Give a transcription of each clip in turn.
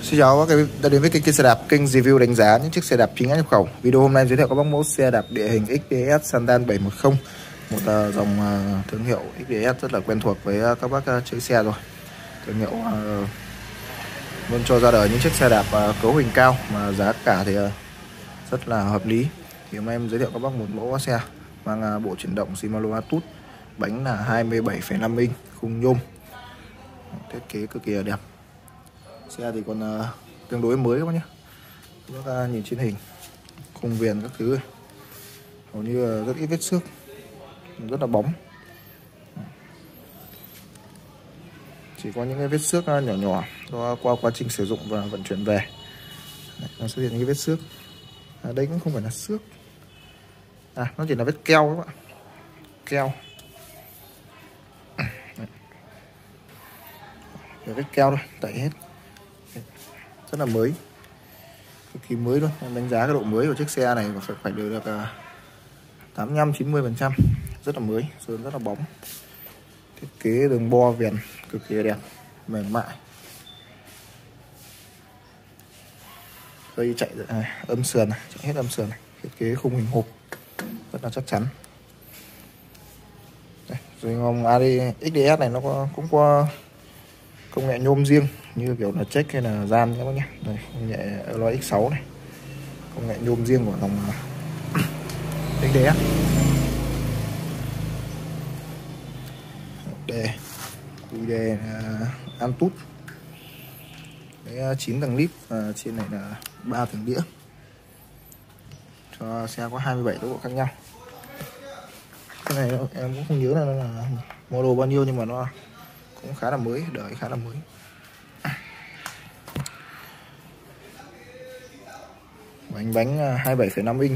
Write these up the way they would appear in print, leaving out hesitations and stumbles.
Xin chào các bạn đã đến với kênh xe đạp, kênh review đánh giá những chiếc xe đạp chính hãng nhập khẩu. Video hôm nay giới thiệu các bác mẫu xe đạp địa hình XDS Sandan 710, một dòng thương hiệu XDS rất là quen thuộc với các bác chơi xe rồi. Thương hiệu luôn cho ra đời những chiếc xe đạp cấu hình cao mà giá cả thì rất là hợp lý. Thì hôm nay em giới thiệu các bác một mẫu xe mang bộ chuyển động Shimano Atus, bánh là 27,5 inch, khung nhôm, thiết kế cực kỳ đẹp. Xe thì còn tương đối mới các bác nhé. Các bác nhìn trên hình, khung viền các thứ hầu như là rất ít vết xước, rất là bóng. Chỉ có những cái vết xước nhỏ nhỏ qua quá trình sử dụng và vận chuyển về nó xuất hiện những cái vết xước. Đây cũng không phải là xước, nó chỉ là vết keo các bạn, keo. Vết keo thôi, tẩy hết, rất là mới, cực kỳ mới luôn. Em đánh giá cái độ mới của chiếc xe này phải được 85-90%, rất là mới, sơn rất là bóng. Thiết kế đường bo viền cực kỳ đẹp, mềm mại. Dây chạy âm sườn này, chạy hết âm sườn này, thiết kế khung hình hộp rất là chắc chắn. Đây, rồi ngòng XDS này nó cũng có công nghệ nhôm riêng như kiểu là check hay là gian các bác nhé. Đây, công nghệ Alloy X6 này, công nghệ nhôm riêng của dòng XDS. Đây, QD Atus, 9 tầng lip và trên này là 3 tầng đĩa. Cho xe có 27 tốc độ khác nhau. Cái này em cũng không nhớ là nó là model bao nhiêu nhưng mà nó cũng khá là mới, đời khá là mới. Bánh 27,5 inch.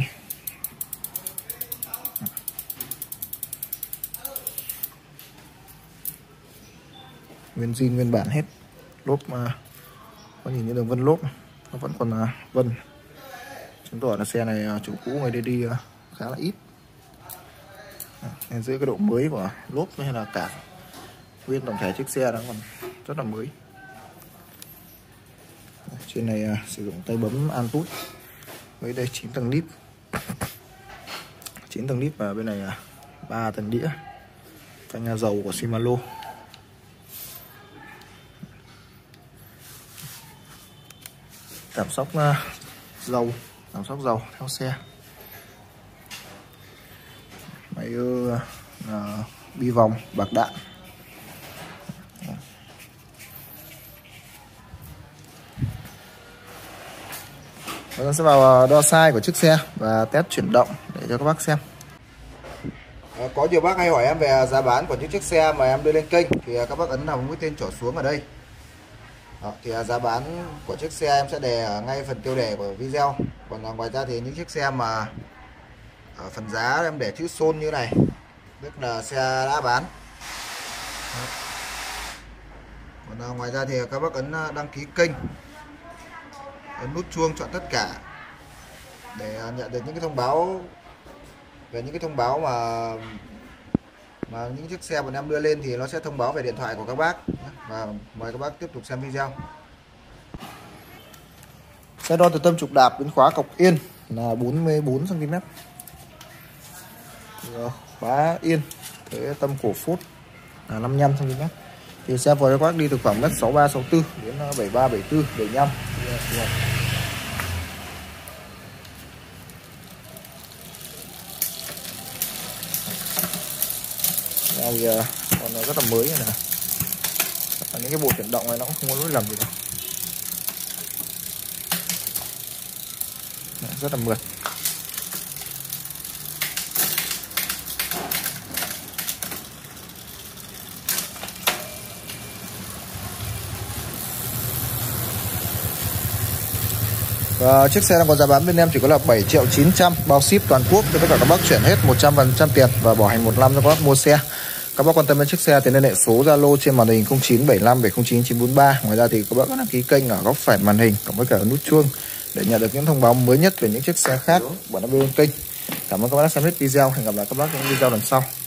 Nguyên zin nguyên bản hết. Lốp có nhìn những đường vân lốp nó vẫn còn vân, chứng tỏ là xe này chủ cũ người đi khá là ít. Nên giữa cái độ mới của lốp hay là cả nguyên tổng thể chiếc xe nó còn rất là mới. Trên này sử dụng tay bấm Atus với đây 9 tầng lip, 9 tầng lip và bên này 3 tầng đĩa, phanh dầu của Shimano. Giảm sóc dầu, giảm sóc dầu theo xe. Máy bi vòng bạc đạn. Bây giờ sẽ vào đo size của chiếc xe và test chuyển động để cho các bác xem. Có nhiều bác hay hỏi em về giá bán của những chiếc xe mà em đưa lên kênh thì các bác ấn vào mũi tên trỏ xuống ở đây. Thì giá bán của chiếc xe em sẽ đề ở ngay phần tiêu đề của video. Còn ngoài ra thì những chiếc xe mà ở phần giá em để chữ Son như này, tức là xe đã bán. Còn ngoài ra thì các bác ấn đăng ký kênh, ấn nút chuông chọn tất cả để nhận được những cái thông báo về những cái thông báo mà những chiếc xe bọn em đưa lên thì nó sẽ thông báo về điện thoại của các bác. Và mời các bác tiếp tục xem video. Xe đo từ tâm trục đạp đến khóa cọc yên là 44 cm. Khóa yên tới tâm cổ phốt là 55 cm. Thì xe vừa các bác đi từ khoảng 1m63-64 đến 73-74-75. Đây còn rất là mới này. Những cái bộ chuyển động này nó cũng không có lỗi lầm gì đâu. Rất là mượt. Và chiếc xe đang có giá bán bên em chỉ có là 7.900.000 bao ship toàn quốc cho tất cả các bác chuyển hết 100% tiền và bảo hành 1 năm cho các bác mua xe. Các bác quan tâm đến chiếc xe thì liên hệ số Zalo trên màn hình 0975 709 943. Ngoài ra thì các bác đăng ký kênh ở góc phải màn hình cộng với cả nút chuông để nhận được những thông báo mới nhất về những chiếc xe khác bọn nó bên kênh. Cảm ơn các bác đã xem hết video. Hẹn gặp lại các bác trong video lần sau.